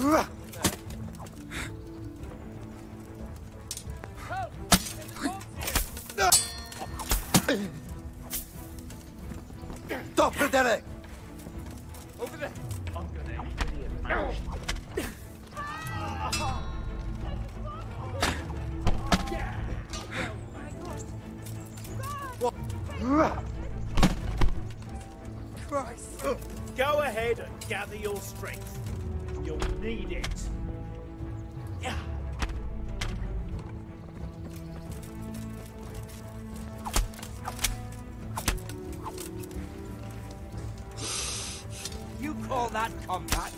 Doppeldeck! Over there! I'm gonna Christ! Go ahead and gather your strength. You'll need it. Yeah. You call that combat?